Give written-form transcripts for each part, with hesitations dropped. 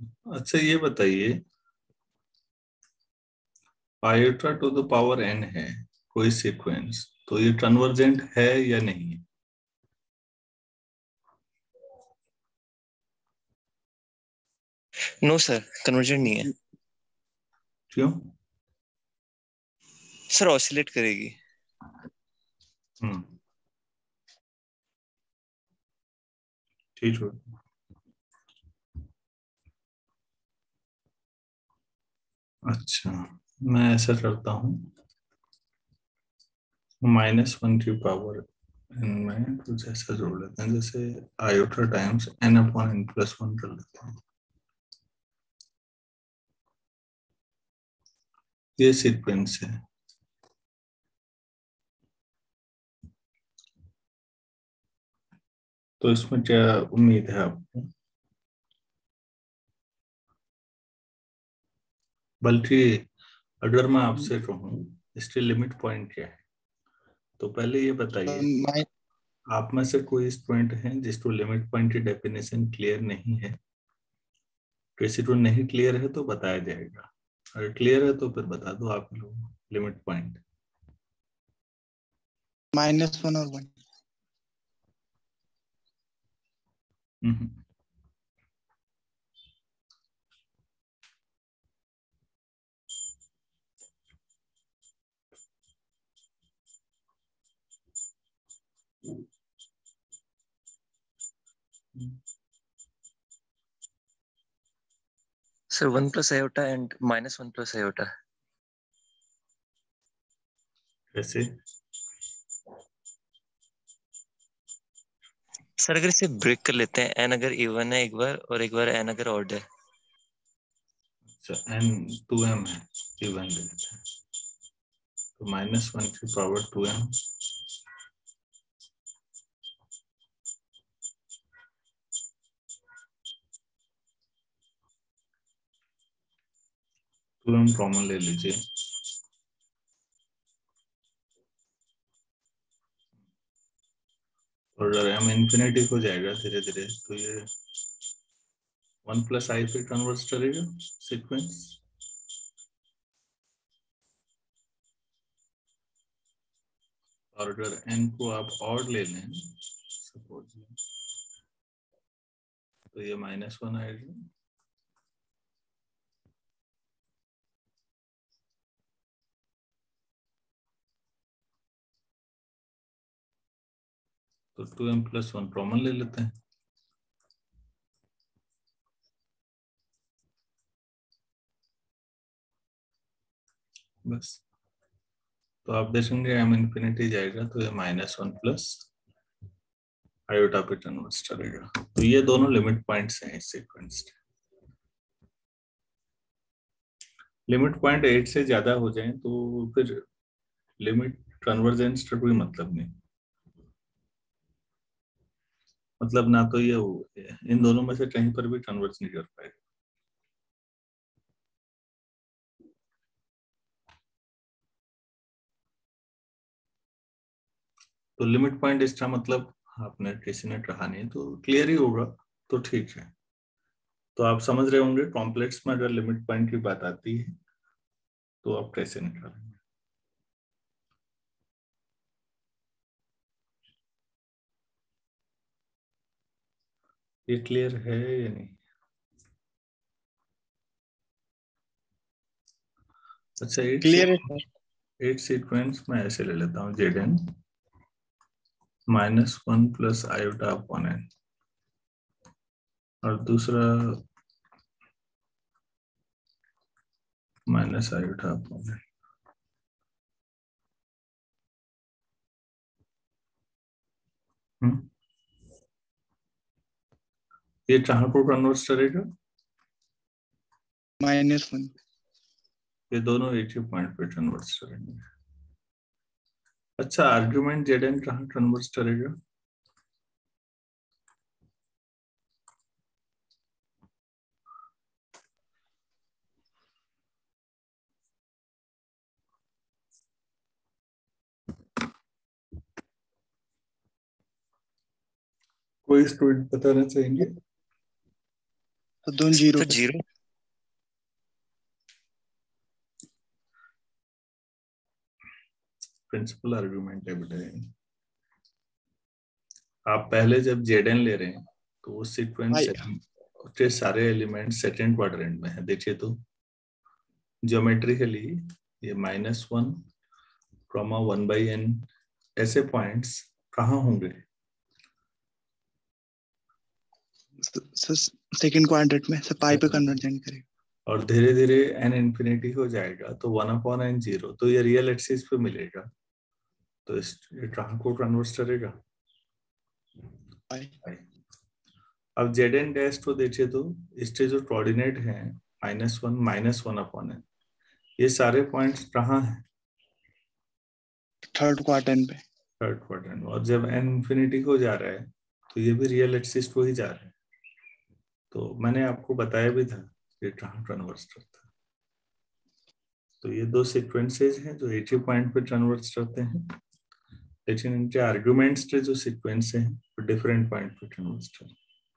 अच्छा ये बताइए, iota to the power n है कोई सीक्वेंस, तो ये कन्वर्जेंट है या नहीं है? नो सर, कन्वर्जेंट नहीं है क्यों? सर, ऑसिलेट करेगी। हम्म, ठीक है। अच्छा, मैं ऐसा करता हूँ, -1 की पावर n में कुछ ऐसा जोड़ लेते हैं, जैसे आयोटा टाइम्स n/n+1 कर लेते हैं। ये सीक्वेंस है। तो इसमें क्या उम्मीद है आपको? बल्कि अगर मैं आपसे कहूँ इसके लिमिट पॉइंट क्या है, तो पहले ये बताइए, आप में से कोई स्टूडेंट हैं जिसको लिमिट पॉइंट की डेफिनेशन क्लियर नहीं है? किसी को नहीं क्लियर है तो बताया जाएगा, अगर क्लियर है तो फिर बता दो आप लोग लिमिट पॉइंट। -1 और 1। हम्म, सर 1 + i एंड -1 + i। कैसे? सर अगर इसे ब्रेक कर लेते हैं, n अगर इवन है एक बार और एक बार n अगर ऑड है। अच्छा, n 2m है, इवन लेते हैं, तो -1 की पावर 2m, कॉमन ले लीजिए, और अगर m इंफिनिटी हो जाएगा धीरे धीरे, तो ये 1 + i पे कन्वर्ट करेगा सीक्वेंस। और अगर n को आप ऑड ले लें सपोज, तो ये -1 आएगा। तो 2m+1 कॉमन ले लेते हैं। बस, तो आप देखेंगे m इंफिनिटी जाएगा तो ये -1 + आयोटा पे कन्वर्ट करेगा। तो ये दोनों लिमिट पॉइंट्स हैं इस सीक्वेंस के। लिमिट पॉइंट 8 से ज्यादा हो जाए तो फिर लिमिट कन्वर्जेंस का कोई मतलब नहीं, मतलब ना तो ये इन दोनों में से कहीं पर भी कन्वर्ज नहीं कर पाएगा। तो लिमिट पॉइंट इसका मतलब आपने किसी ने कहा नहीं तो क्लियर ही होगा, तो ठीक है। तो आप समझ रहे होंगे कॉम्प्लेक्स में अगर लिमिट पॉइंट की बात आती है तो आप कैसे निकालेंगे। ये क्लियर है या नहीं? अच्छा, क्लियर है सर। 8 सीक्वेंस में ऐसे ले लेता हूँ, Zn -1 + i/n, और दूसरा -i/n। ये कहाँ को कन्वर्ट करेगा? -1। ये दोनों एक ही पॉइंट पे कन्वर्ट करेंगे। अच्छा, आर्ग्यूमेंट Zn कहाँ कन्वर्ट करेगा? कोई स्टूडेंट बताना चाहेंगे? तो दोनों जीरो तो पे। जीरो। प्रिंसिपल आर्गुमेंट है बेटा। आप पहले जब जेडन ले रहे हैं तो वो सीक्वेंस उसके सारे एलिमेंट सेकंड क्वाड्रेंट में है। देखिए तो ज्योमेट्रिकली ये -1, 1/n ऐसे पॉइंट्स कहाँ होंगे? सेकंड क्वाड्रेंट में से पाई पे कन्वर्जेंट करें और धीरे धीरे n इंफिनिटी हो जाएगा तो 1/n 0, तो ये रियल एक्सिस पे मिलेगा। तो ये कहाँ को कन्वर्ट करेगा? अब Zn डैश को देखिए तो इसके जो कोऑर्डिनेट है -1 -1/n, ये सारे पॉइंट्स कहाँ हैं? थर्ड क्वाड्रेंट पे। Third quadrant. और जब n इंफिनिटी को जा रहा है तो ये भी रियल एक्सिस को ही जा रहा है। तो मैंने आपको बताया भी था ये कहाँ कन्वर्ट करता है। तो ये दो सीक्वेंसेस हैं जो एक ही पॉइंट पे कन्वर्ट करते हैं, लेकिन इनके आर्गुमेंट्स के जो सीक्वेंस हैं वो डिफरेंट पॉइंट पे कन्वर्ट करते हैं।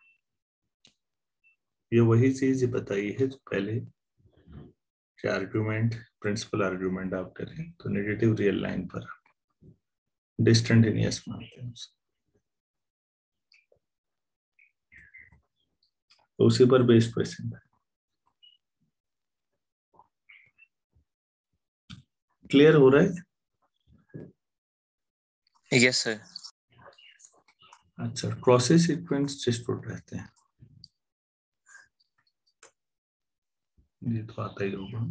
ये वही चीज बताई है जो पहले कि आर्गुमेंट, प्रिंसिपल आर्गुमेंट आप करें तो नेगेटिव रियल लाइन पर डिस्कंटिन्यूअस मानते हैं उसे। तो उसी पर बेस्ड क्वेश्चन है। क्लियर हो रहा है? Yes sir. अच्छा, क्रॉसेस सीक्वेंस जिसको कहते हैं, ये तो आता ही होगा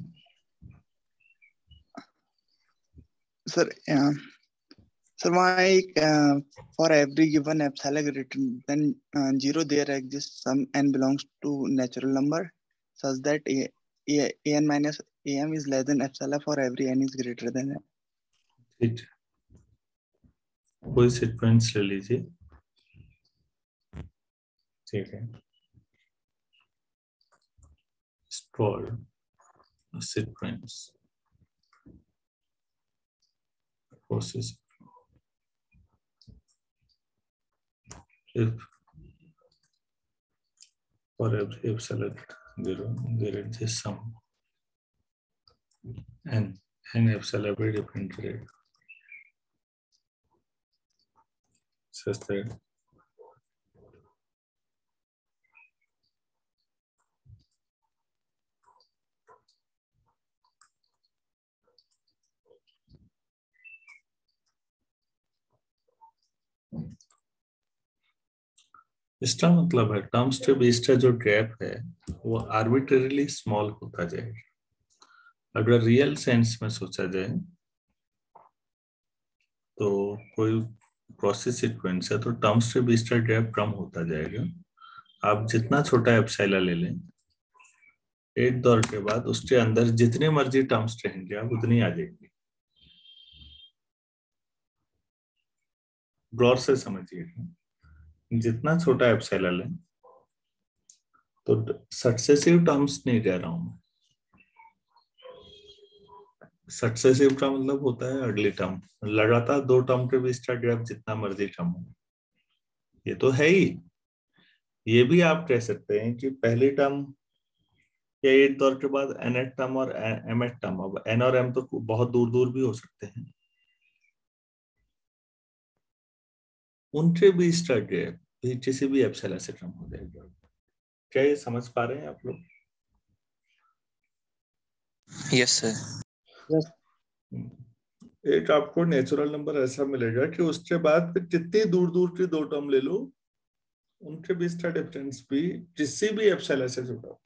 सर। सर वहाँ एक for every given epsilon written, then 0 there exists some n belongs to natural number such that an minus am is less than epsilon for every n is greater than n. ठीक है, कोई sequence ले लीजिए। ठीक है, sequence process if for every epsilon 0 there exists some n epsilon by different rate such that इसका मतलब है टर्म्स के बीच का जो गैप है वो आर्बिट्रेरीली स्मॉल होता जाएगा। अगर रियल सेंस में सोचा जाए तो कोई प्रोसेस सीक्वेंस है तो टर्म्स के बीच का गैप कम होता जाएगा। आप जितना छोटा एप्सिलॉन ले लें, एक दौर के बाद उसके अंदर जितने मर्जी टर्म्स रहेंगे आप उतनी आ जाएंगे। गौर से समझिएगा, जितना छोटा एप्सिलॉन लें तो सक्सेसिव टर्म्स नहीं कह रहा हूं मैं। सक्सेसिव का मतलब होता है अगली टर्म, लगातार दो टर्म के बीच का गैप जितना मर्जी कम हो, ये तो है ही। ये भी आप कह सकते हैं कि पहली टर्म या एक दौर के बाद nth टर्म और mth टर्म, अब n और m तो बहुत दूर दूर भी हो सकते हैं, उनके बीच का गैप भी किसी भी एप्सिलॉन से कम हो जाएगा। क्या ये समझ पा रहे हैं आप लोग? Yes sir. एक आपको नेचुरल नंबर ऐसा मिलेगा कि उसके बाद फिर जितनी दूर दूर की दो टर्म ले लो उनके बीच का डिफरेंस भी किसी भी एप्सिलॉन से जुड़ा होगा।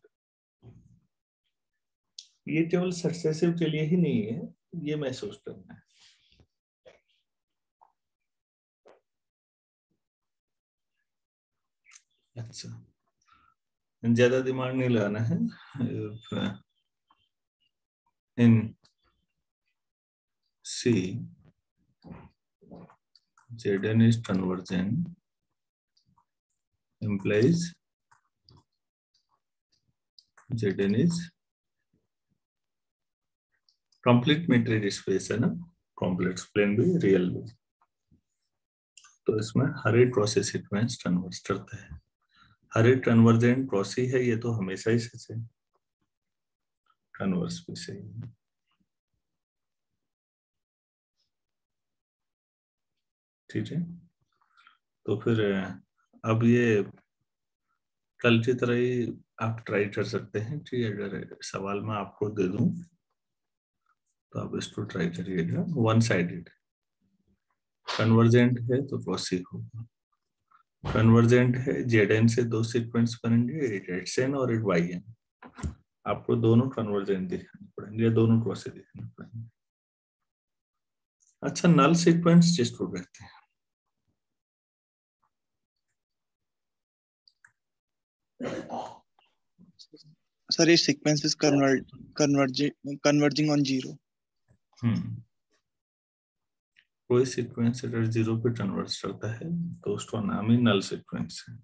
ये केवल सक्सेसिव के लिए ही नहीं है, ये महसूस करना है। अच्छा, ज्यादा दिमाग नहीं लगाना है। इन C Zn is convergent implies Zn is complete metric space है ना, कॉम्प्लेक्स प्लेन भी रियल भी। तो इसमें हर एक प्रोसेस सीक्वेंस कन्वर्ट करता है। हर एक कन्वर्जेंट प्रॉसी है, ये तो हमेशा ही सच है, कन्वर्स भी सही है। ठीक है, तो फिर अब ये कल की तरह ही आप ट्राई कर सकते हैं कि अगर सवाल मैं आपको दे दूं तो आप इसको ट्राई करिएगा। वन साइडेड कन्वर्जेंट है तो प्रॉसी होगा, कन्वर्जेंट है जेड से दो सीक्वेंस बनेंगे, एक एक्स एन और एक वाई एन। आपको दोनों कन्वर्जेंट दिखाने पड़ेंगे, दोनों प्रोसेस दिखाने पड़ेंगे। अच्छा, नल सीक्वेंस जिसको कहते हैं, सर ये sequence is converging on zero. कोई सीक्वेंस अगर जीरो पे कन्वर्ज करता है तो उसका नाम ही नल सीक्वेंस है।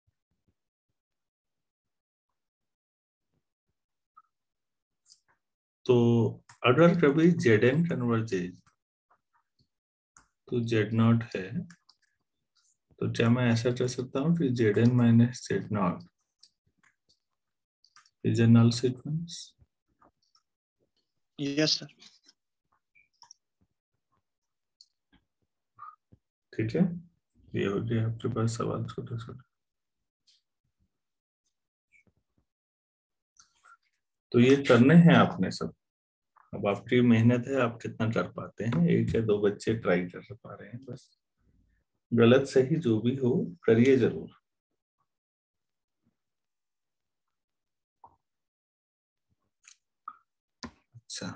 तो अगर कभी जेड एन कन्वर्जेज तो जेड नॉट है, तो क्या मैं ऐसा कह सकता हूँ कि Z N minus Z not is a null sequence? Yes sir. ठीक है, ये हो गया आपके पास सवाल छोटे छोटे। तो ये करने हैं आपने सब, अब आपकी मेहनत है, आप कितना कर पाते हैं। एक या दो बच्चे ट्राई कर पा रहे हैं बस, गलत सही जो भी हो करिए जरूर। अच्छा,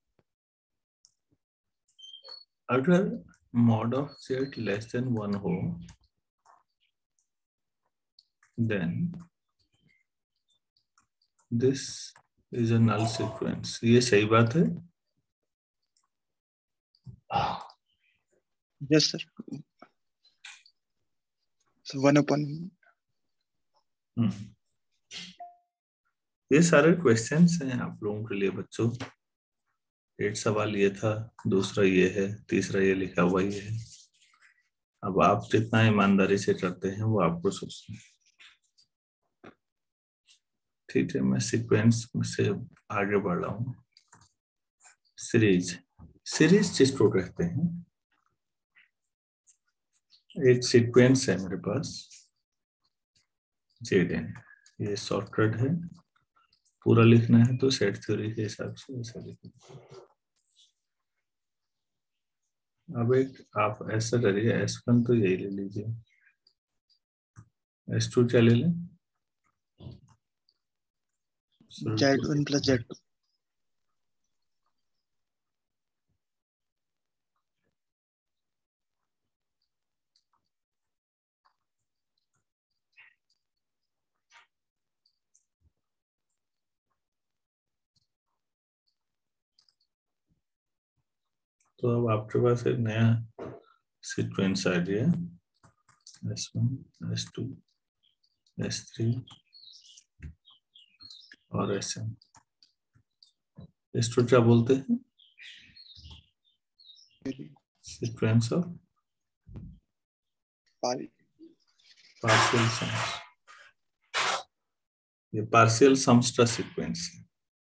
अगर mod of Z less than 1 हो then this is a null sequence, ये सही बात है? Yes sir. 1/। ये सारे क्वेश्चंस हैं आप लोगों के लिए बच्चों। एक सवाल ये था, दूसरा ये है, तीसरा ये लिखा हुआ ये है। अब आप जितना ईमानदारी से करते हैं वो आपको सोचना है। ठीक है, मैं सीक्वेंस से आगे बढ़ रहा हूँ। सीरीज, सीरीज जिसको कहते हैं, एक सीक्वेंस है मेरे पास जेड एन, ये शॉर्टकट है, पूरा लिखना है तो सेट थ्योरी के हिसाब से ऐसा लिखना। अब एक आप ऐसा करिए, S1 तो यही ले लीजिए, S2 क्या ले लें? Z1 + Z2। तो अब आपके पास एक नया सीक्वेंस आ गया, S1, S2, S3 और Sn। इसको क्या बोलते हैं? Sequence of partial sums. ये पार्शियल सम्स का सीक्वेंस है।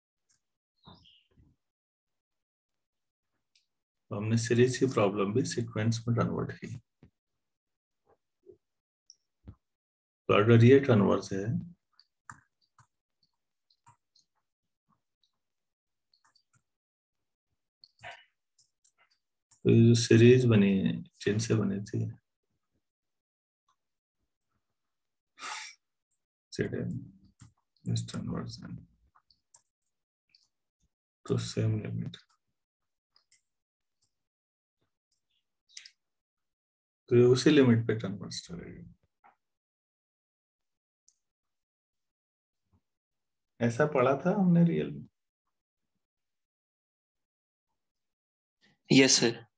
तो हमने सीरीज की प्रॉब्लम भी सीक्वेंस में कन्वर्ट की। तो अगर ये कन्वर्स है तो ये जो सीरीज बनी है जिनसे बनी थी कन्वर्जन, तो सेम लिमिट, तो ये उसी लिमिट पे कन्वर्स करेगी। ऐसा पढ़ा था हमने रियल में? Yes sir.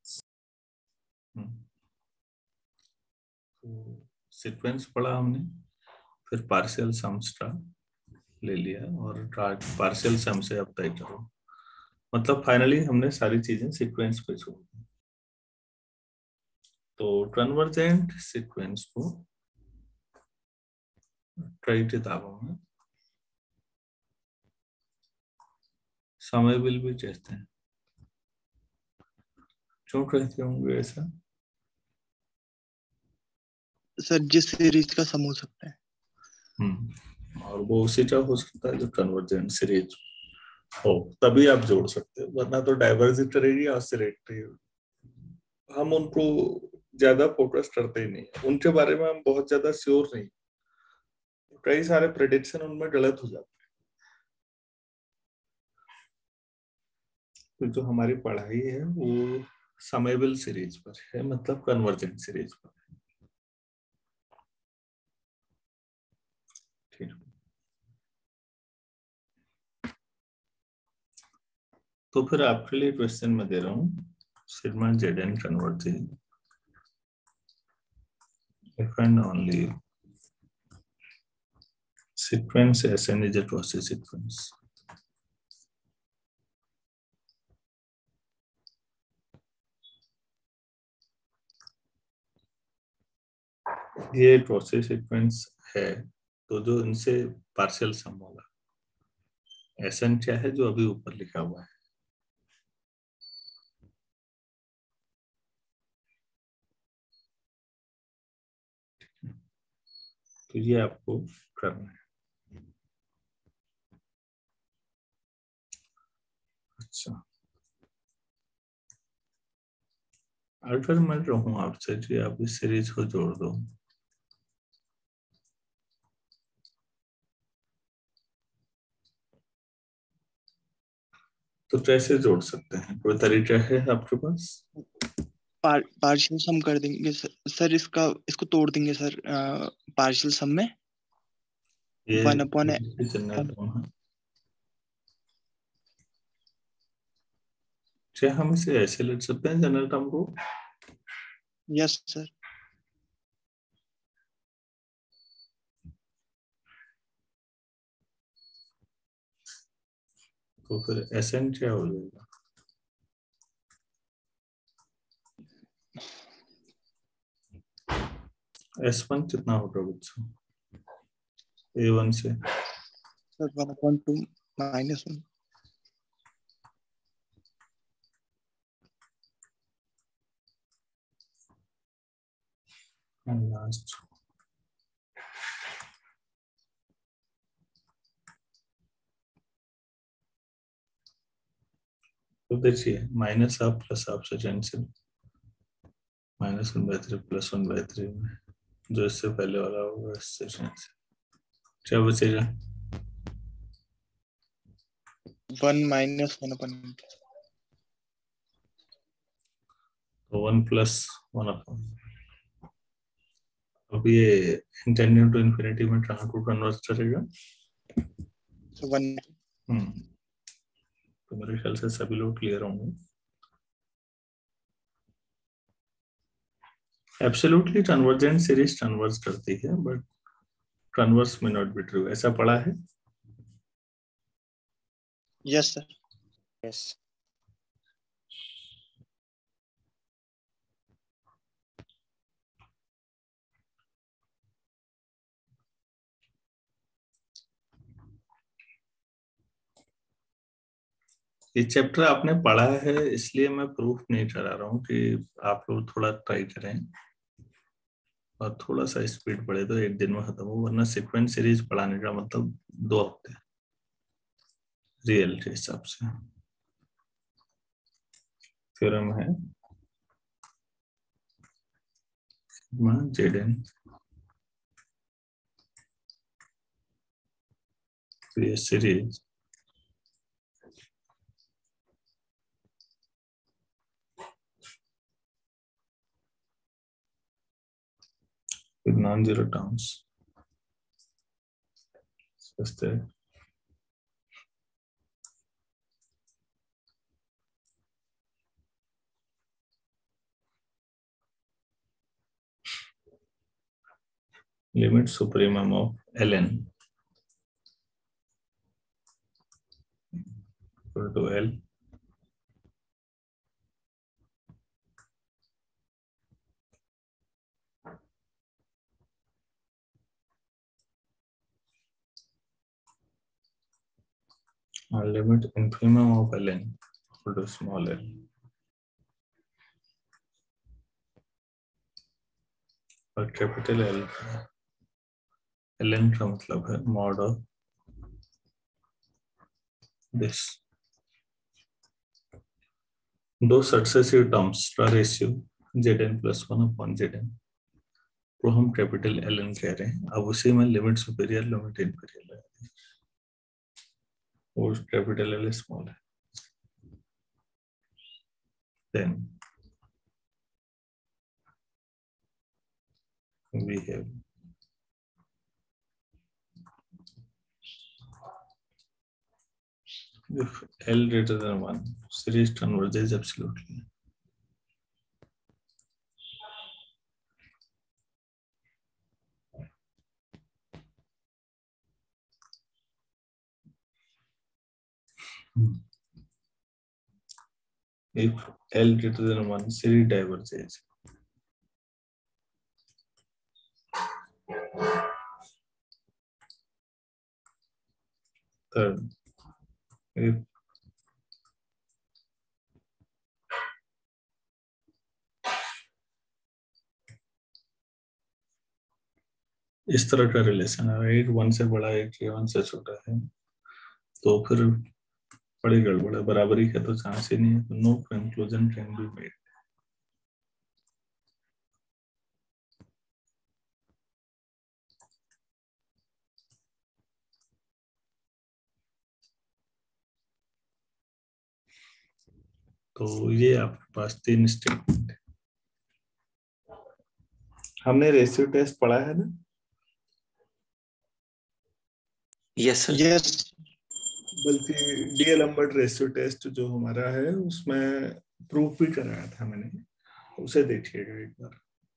तो सीक्वेंस पढ़ा हमने, फिर पार्शियल सम्स का ले लिया और पार्शियल सम से अब तय करो। मतलब फाइनली हमने सारी चीजें सीक्वेंस पे छोड़ दी। तो कन्वर्जेंट सीक्वेंस को कई किताबों में समय बिल भी कहते हैं। क्यों कहते होंगे ऐसा? सर जिस सीरीज का सम हो सकता है। और वो उसी का हो सकता है जो कन्वर्जेंट सीरीज हो, तभी आप जोड़ सकते हो, वरना तो डाइवर्सिटी या ऑसिलेटरी, हम उनको ज्यादा फोकस करते ही नहीं, उनके बारे में हम बहुत ज्यादा श्योर नहीं, कई सारे प्रेडिक्शन उनमें गलत हो जाते हैं। तो जो हमारी पढ़ाई है वो समेबल सीरीज पर है, मतलब कन्वर्जेंट सीरीज पर। ठीक, तो फिर आपके लिए क्वेश्चन मैं दे रहा हूँ, sigma Z N convergent if and only sequence Sn is a Cauchy sequence. ये Cauchy sequence है, तो जो इनसे पार्शियल सम होगा, Sn क्या है जो अभी ऊपर लिखा हुआ है, तो ये आपको करना है। अच्छा, अगर मैं कहूँ आपसे कि आप इस सीरीज को जोड़ दो, तो कैसे जोड़ सकते हैं, कोई तरीका है आपके पास? पार्शियल सम कर देंगे सर, इसको तोड़ देंगे सर पार्शियल सम में। ये 1/n। क्या हम इसे ऐसे लिख सकते हैं जनरल टर्म को? Yes sir. तो फिर Sn क्या हो जाएगा? S1 कितना होगा बच्चों A1 से? सर 1/2 -1। लास्ट तो देखिए, माइनस आप प्लस आप से कैंसिल, -1/3 +1/3 में जो इससे पहले वाला होगा इससे कैंसिल, क्या बचेगा? 1 - 1/n। तो 1 + 1/, अब ये इंटेंडेड टू इन्फिनिटी में कहाँ को कन्वर्ट करेगा? 1। तो मेरे ख्याल से सभी लोग क्लियर होंगे। एब्सोल्युटली कन्वर्जेंट सीरीज कन्वर्ज करती है, but converse may not be true, ऐसा पढ़ा है? Yes sir. यस। ये चैप्टर आपने पढ़ा है, इसलिए मैं प्रूफ नहीं करा रहा हूँ कि आप लोग थोड़ा ट्राई करें और थोड़ा सा स्पीड बढ़े तो एक दिन में खत्म हो, वरना सीक्वेंस सीरीज पढ़ाने का मतलब 2 हफ्ते रियल के हिसाब से। थ्योरम है Z N series with non-zero terms such that limit supremum of ln equal to L limit infimum of ln equal to small l और कैपिटल L ln का मतलब है mod of this. दो successive terms का ratio Zn plus 1 upon Zn तो हम capital Ln कह रहे हैं. अब उसी में लिमिट सुपीरियर लिमिट इंफीरियर है और कैपिटल L स्मॉल है. Then we have if L greater than 1, series converges absolutely. If L greater than 1, series diverges. Third, if इस तरह का रिलेशन है, 8 1 से बड़ा 8 1 से छोटा है, तो फिर बड़ी गड़बड़ है. बराबरी का तो चांस ही नहीं है. No conclusion can be made. तो ये आपके पास 3 स्टेटमेंट है. हमने रेशियो टेस्ट पढ़ा है ना? Yes sir. यस. बल्कि डीएलएम्बर्ट रेशियो टेस्ट जो हमारा है उसमें प्रूफ भी कराया था मैंने, उसे देखिएगा एक बार.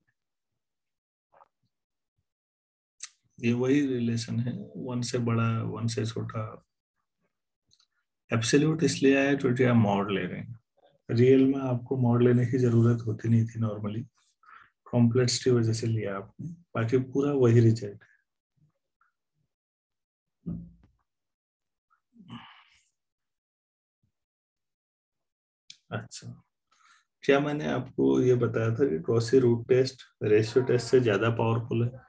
ये वही रिलेशन है, 1 से बड़ा 1 से छोटा. एब्सोल्यूट इसलिए आया क्योंकि आप मॉड ले रहे हैं. रियल में आपको मॉड लेने की जरूरत होती नहीं थी नॉर्मली, कॉम्प्लेक्स की वजह से लिया आपने. बाकी पूरा वही रिजल्ट है. अच्छा, क्या मैंने आपको ये बताया था कि Cauchy root test ratio test से ज्यादा पावरफुल है?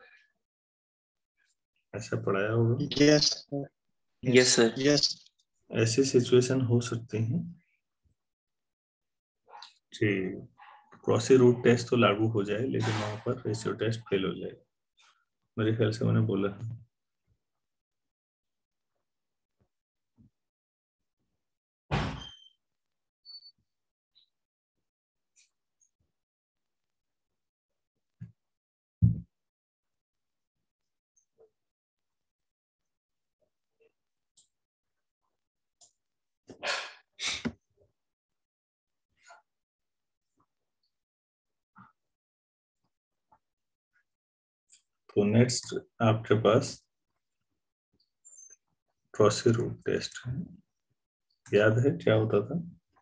ऐसा पढ़ाया होगा. यस. Yes sir. यस. ऐसी सिचुएशन हो सकती है कि क्रॉसी रूट टेस्ट तो लागू हो जाए लेकिन वहां पर रेशियो टेस्ट फेल हो जाए. मेरे ख्याल से मैंने बोला. तो नेक्स्ट आपके पास क्रॉसी रूट टेस्ट है. याद है क्या होता था?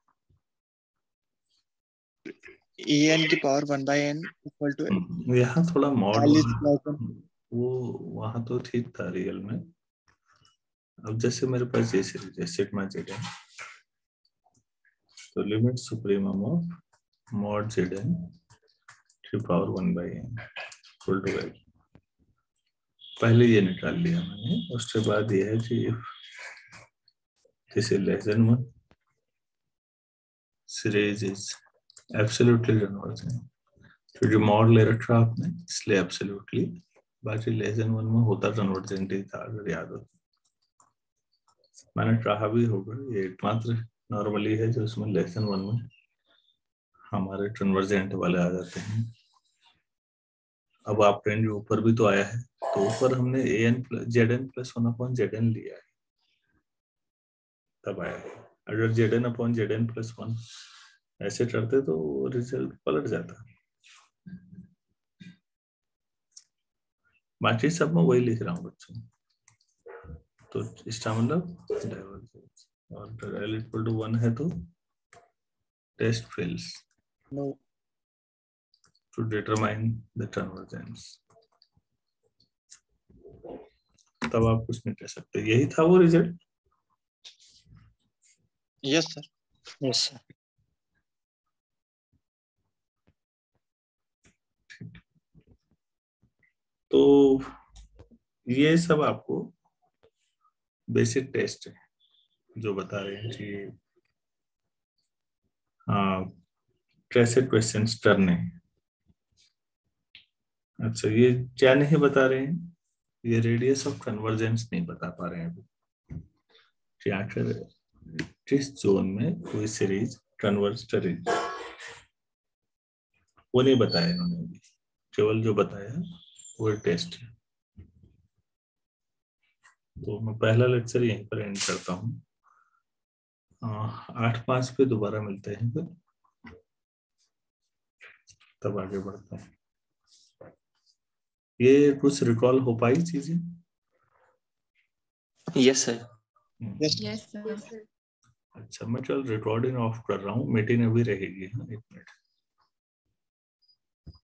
an की पावर 1/n इक्वल टू यहाँ थोड़ा मॉड l, वो वहां तो ठीक था रियल में. अब जैसे मेरे पास ये सीरीज है सिग्मा जेड है, तो limit supremum of mod Z N to power 1/n equal to l. पहले ये निकाल लिया मैंने. उसके बाद ये है कि this is less than 1, series is absolutely convergent. क्योंकि मॉड ले रखा आपने इसलिए एब्सोल्युटली, बाकी लेस देन 1 में होता कन्वर्जेंट ही था अगर याद हो. मैंने कहा भी होगा ये एकमात्र नॉर्मली है जो उसमें लेस देन 1 में हमारे कन्वर्जेंट वाले आ जाते हैं. अब आप रेंज ऊपर भी तो आया है, तो ऊपर हमने Zn plus 1 upon Zn लिया है तब आया है. अगर Zn upon Zn plus 1 ऐसे करते तो रिजल्ट पलट जाता. बाकी सब में वही लिख रहा हूँ बच्चों. तो इसका मतलब डाइवर्जेंस और L equal to 1 है तो test fails to determine the convergence. तब आप कुछ नहीं कह सकते. यही था वो result. Yes sir. Yes sir. तो ये सब आपको बेसिक टेस्ट है जो बता रहे हैं कि हाँ कैसे क्वेश्चंस करने हैं। अच्छा, ये क्या नहीं बता रहे हैं, ये रेडियस ऑफ कन्वर्जेंस नहीं बता पा रहे हैं अभी, कि आखिर किस जोन में कोई सीरीज कन्वर्ज करेगी, वो नहीं बताया इन्होंने अभी। केवल जो बताया वो टेस्ट है। तो मैं पहला लेक्चर यहीं पर एंड करता हूँ। 8:05 पे दोबारा मिलते हैं फिर, तब आगे बढ़ता हूँ। ये कुछ रिकॉल हो पाई चीजें? Yes sir. Yes yes sir. अच्छा, मैं चल रिकॉर्डिंग ऑफ कर रहा हूँ, मीटिंग अभी रहेगी। हाँ, 1 मिनट।